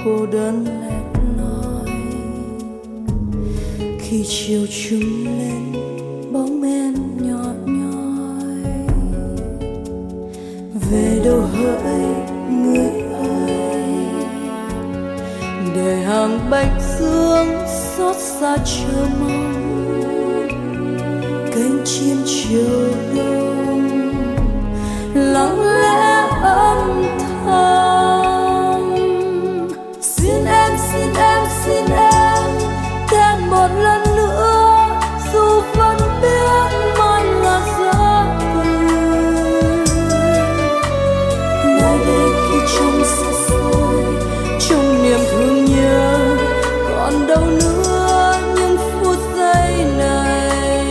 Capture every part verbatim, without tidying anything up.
cô đơn lẻ loi. Khi chiều trùng lên bóng em nhỏ nhoi, về đâu hỡi người ơi, để hàng bạch dương xót xa chờ mong cánh chim chiều đông lặng lẽ âm thầm. Xin em, xin em, xin em thêm một lần nữa, dù vẫn biết mai là giấc mơ. Mai đây khi trong xa xôi, trong niềm thương nhớ, còn đâu nữa những phút giây này.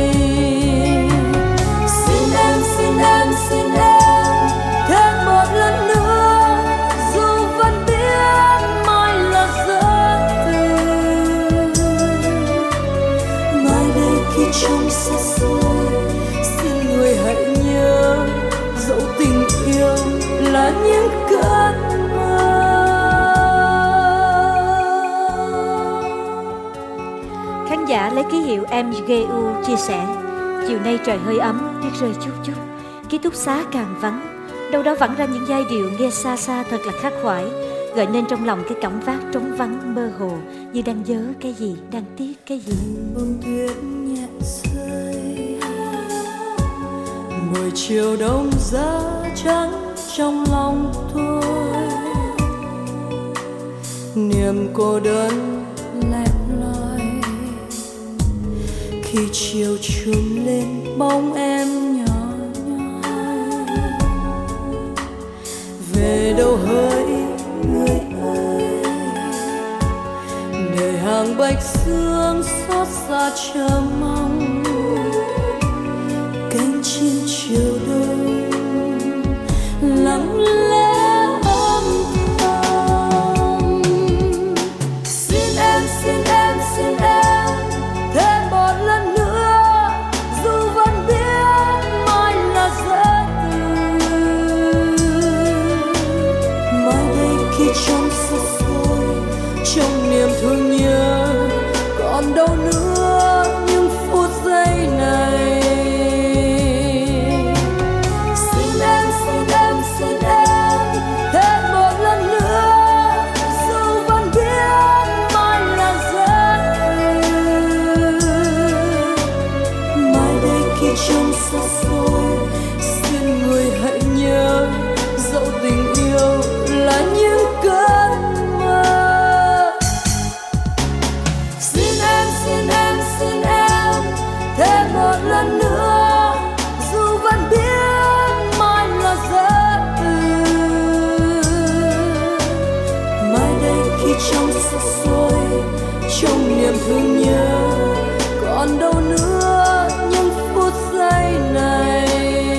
Xin em, xin em, xin em thêm một lần nữa, dù vẫn biết mai là giấc từ. Mai đây khi trong xa xôi, xin người hãy nhớ, dẫu tình yêu là những cơn mơ. Khán giả lấy ký hiệu em giê u chia sẻ: chiều nay trời hơi ấm, tuyết rơi chút chút, ký túc xá càng vắng, đâu đó vẳng ra những giai điệu nghe xa xa thật là khắc khoải, gợi nên trong lòng cái cảm giác trống vắng mơ hồ, như đang nhớ cái gì, đang tiếc cái gì. Bông tuyết nhẹ rơi, buổi chiều đông giá trắng trong lòng tôi, niềm cô đơn lẻ loi. Khi chiều trùng lên bóng em nhỏ nhoi, về đâu hỡi người ơi, để hàng bạch dương xót xa chờ mong cánh chim chiều đông lặng lẽ âm thầm. Xin em, xin em, xin em thêm một lần nữa, dù vẫn biết mai là giấc từ. Mai đây khi trong xa xôi, trong niềm thương nhớ, còn đâu nữa những phút giây này. Xin em, xin em, xin em thêm một lần nữa, dù vẫn biết mai là giấc từ. Mai đây khi trong xa xôi, xin người hãy nhớ, dẫu tình yêu là những cơn mơ. Xin em, xin em, xin em thêm một lần nữa, dù vẫn biết mai là giấc từ. Mai đây khi trong xa xôi, trong niềm thương nhớ, còn đâu nữa những phút giây này.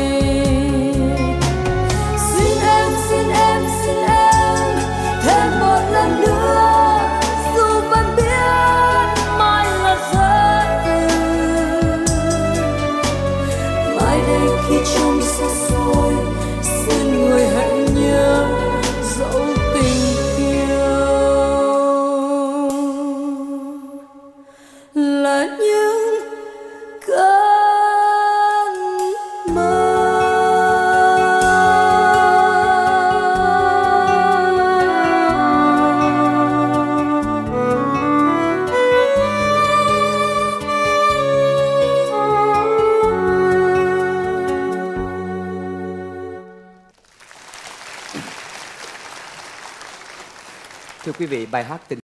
Xin em, xin em, xin em thêm một lần nữa, dù vẫn biết mai là giấc từ. Mai đây khi trong xa xôi, xin người hãy nhớ, dẫu tình yêu là những cơn mơ. Thưa quý vị, bài hát Tình